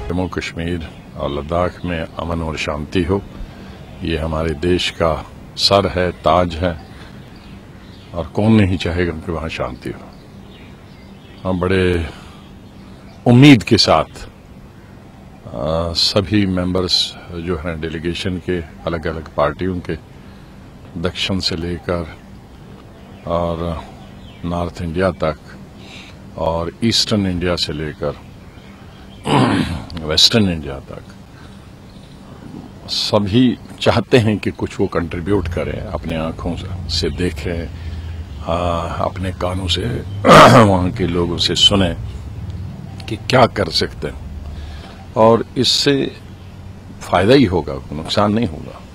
जम्मू कश्मीर और लद्दाख में अमन और शांति हो, ये हमारे देश का सर है, ताज है, और कौन नहीं चाहेगा कि वहां शांति हो। हम बड़े उम्मीद के साथ सभी मेंबर्स जो हैं डेलीगेशन के, अलग अलग पार्टियों के, दक्षिण से लेकर और नॉर्थ इंडिया तक और ईस्टर्न इंडिया से लेकर वेस्टर्न इंडिया तक, सभी चाहते हैं कि कुछ वो कंट्रीब्यूट करें, अपने आंखों से देखें, अपने कानों से वहां के लोगों से सुने कि क्या कर सकते हैं, और इससे फायदा ही होगा, नुकसान नहीं होगा।